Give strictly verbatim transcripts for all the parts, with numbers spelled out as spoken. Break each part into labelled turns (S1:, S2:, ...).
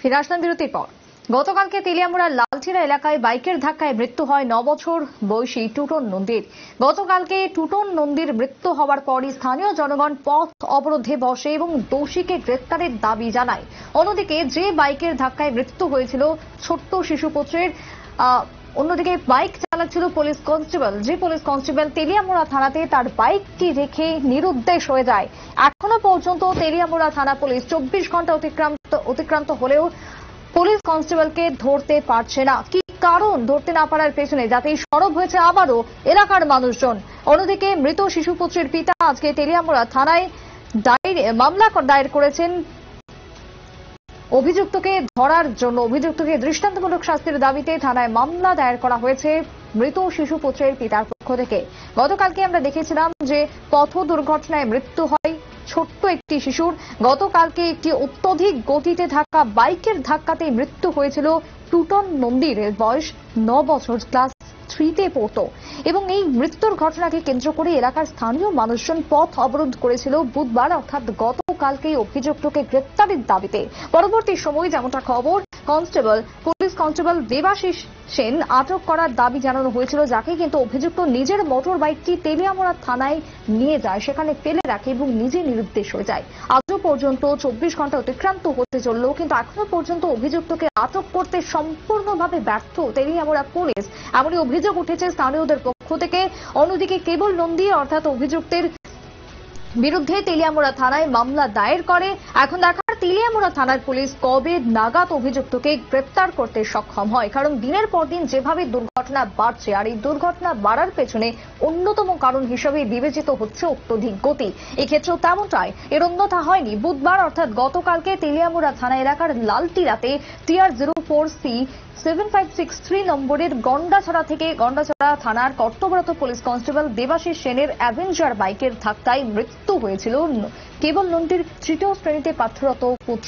S1: ফিরে আসলাম বিরতির পর। গতকালকে তেলিয়ামুড়ার লালঠিরা এলাকায় বাইকের ধাক্কায় মৃত্যু হয় ন বছর বয়সী টুটন নন্দীর। গতকালকে টুটন নন্দীর মৃত্যু হওয়ার পরই স্থানীয় জনগণ পথ অবরোধে বসে এবং দোষীকে গ্রেপ্তারের দাবি জানায়। অন্যদিকে যে বাইকের ধাক্কায় মৃত্যু হয়েছিল ছোট্ট শিশুপুত্রের, অন্যদিকে বাইক চালাচ্ছিল পুলিশ কনস্টেবল, যে পুলিশ কনস্টেবল তেলিয়ামুড়া থানাতে তার বাইকটি রেখে নিরুদ্দেশ হয়ে যায়। এখনো পর্যন্ত তেলিয়ামুড়া থানা পুলিশ চব্বিশ ঘন্টা অতিক্রান্ত অতিক্রান্ত হলেও পুলিশ কনস্টেবলকে ধরতে পারছে না। কি কারণ ধরতে না পারার পেছনে যাতেই সরব হয়েছে আবারও এলাকার মানুষজন। অন্যদিকে মৃত শিশুপুত্রের পিতা আজকে তেলিয়ামুড়া থানায় মামলা দায়ের করেছেন অভিযুক্তকে ধরার জন্য। অভিযুক্তকে দৃষ্টান্তমূলক শাস্তির দাবিতে থানায় মামলা দায়ের করা হয়েছে মৃত শিশুপুত্রের পিতার পক্ষ থেকে। গতকালকে আমরা দেখেছিলাম যে পথ দুর্ঘটনায় মৃত্যু হয় ছোট্ট একটি শিশুর। গতকালকে একটি অত্যধিক গতিতে থাকা বাইকের ধাক্কাতেই মৃত্যু হয়েছিল টুটন নন্দীর। বয়স ন বছর, ক্লাস থ্রিতে পড়তো এবং এই মৃত্যুর ঘটনাকে কেন্দ্র করে এলাকার স্থানীয় মানুষজন পথ অবরোধ করেছিল বুধবার, অর্থাৎ গতকালকে অভিযুক্তকে গ্রেপ্তারের দাবিতে। পরবর্তী সময় যেমনটা খবর, constable police constable Debashis Sen আটক করার দাবি জানানো হয়েছিল, যাকে কিন্তু অভিযুক্ত নিজের মোটর বাইকটি তেলিয়ামুড়া থানায় নিয়ে যায়, সেখানে ফেলে রাখে এবং নিজে নিরুদ্দেশ হয়ে যায়। আজও পর্যন্ত চব্বিশ ঘন্টা অতিক্রান্ত হতে চললেও কিন্তু এখনো পর্যন্ত অভিযুক্তকে আটক করতে সম্পূর্ণভাবে ব্যর্থ তেলিয়ামুড়া পুলিশ, এমনই অভিযোগ উঠেছে স্থানীয়দের পক্ষ থেকে। অন্যদিকে কেবল নন্দী অর্থাৎ অভিযুক্তের বিরুদ্ধে তেলিয়ামুড়া থানায় মামলা দায়ের করে। এখন দেখার তেলিয়ামুড়া থানার পুলিশ কবে নাগাদ অভিযুক্তকে গ্রেপ্তার করতে সক্ষম হয়, কারণ দিনের পর দিন যেভাবে দুর্ঘটনা বাড়ছে আর এই দুর্ঘটনা বাড়ার পেছনে অন্যতম কারণ হিসেবে বিবেচিত হচ্ছে অত্যধিক গতি। এক্ষেত্রেও তেমনটাই, এর অন্যথা হয়নি। বুধবার অর্থাৎ গতকালকে তেলিয়ামুড়া থানা এলাকার লালটিরাতে TR zero four C seven five six three নম্বরের গন্ডাছড়া থেকে গন্ডাছড়া থানার কর্তব্যরত পুলিশ কনস্টেবল দেবাশিস সেনের অ্যাভেঞ্জার বাইকের ধাক্কায় মৃত্যু হয়েছিল কেবল নন্দীর তৃতীয় শ্রেণীতে পাঠরত পুত্র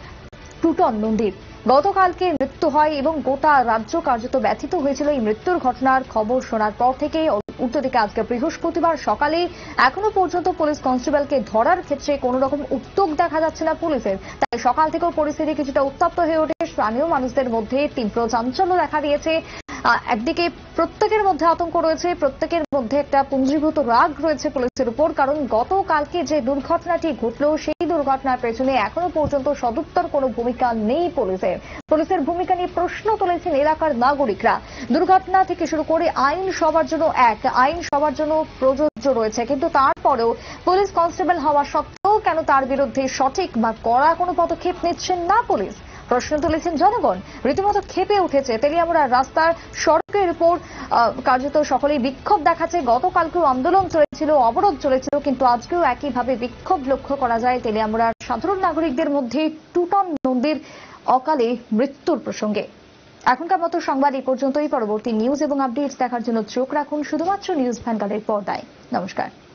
S1: টুটন নন্দীর। গতকালকে মৃত্যু হয় এবং গোটা রাজ্য কার্যত ব্যথিত হয়েছিল এই মৃত্যুর ঘটনার খবর শোনার পর থেকে। উল্টো দিকে আজকে বৃহস্পতিবার সকালে এখনো পর্যন্ত পুলিশ কনস্টেবলকে ধরার ক্ষেত্রে কোনো রকম উদ্যোগ দেখা যাচ্ছে না পুলিশের। তাই সকাল থেকেও পরিস্থিতি কিছুটা উত্তপ্ত হয়ে ওঠে। স্থানীয় মানুষদের মধ্যে তীব্র চাঞ্চল্য দেখা দিয়েছে। একদিকে প্রত্যেকের মধ্যে আতঙ্ক রয়েছে, প্রত্যেকের মধ্যে একটা পুঞ্জীভূত রাগ রয়েছে পুলিশের উপর, কারণ গতকালকে যে দুর্ঘটনাটি ঘটলো সেই দুর্ঘটনার পেছনে এখনো পর্যন্ত সদুত্তর কোনো ভূমিকা নেই পুলিশের। পুলিশের ভূমিকা নিয়ে প্রশ্ন তুলেছেন এলাকার নাগরিকরা। দুর্ঘটনা থেকে শুরু করে আইন সবার জন্য এক, আইন সবার জন্য প্রযোজ্য রয়েছে, কিন্তু তারপরেও পুলিশ কনস্টেবল হওয়া সত্ত্বেও কেন তার বিরুদ্ধে সঠিক বা কড়া কোনো পদক্ষেপ নিচ্ছেন না পুলিশ, প্রশ্ন তুলেছেন জনগণ। রীতিমতো ক্ষেপে উঠেছে তেলিয়ামুড়ার রাস্তার সড়কের উপর কার্যত সকলেই বিক্ষোভ দেখাচ্ছে। গতকালকেও আন্দোলন চলেছিল, অবরোধ চলেছিল, কিন্তু আজকেও একইভাবে বিক্ষোভ লক্ষ্য করা যায় তেলিয়ামুড়ার সাধারণ নাগরিকদের মধ্যে টুটন নন্দীর অকালে মৃত্যুর প্রসঙ্গে। এখনকার মতো সংবাদ এই পর্যন্তই। পরবর্তী নিউজ এবং আপডেটস দেখার জন্য চোখ রাখুন শুধুমাত্র নিউজ ভ্যানগার্ডের পর্দায়। নমস্কার।